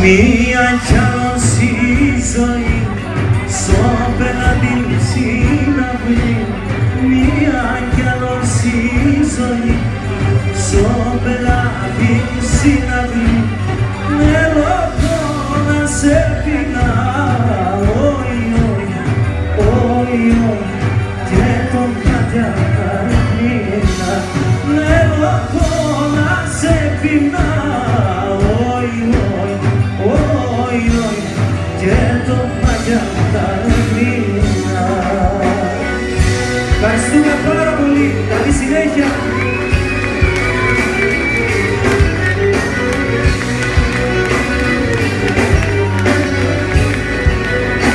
Μία κι άλλος η ζωή στο πελάτη συναυλή. Μία κι άλλος η ζωή στο πελάτη συναυλή. Με ρωτώ να σε πεινάω, όι, όι, όι, όι, και τον Κατερίνα. Με ρωτώ να σε πεινάω.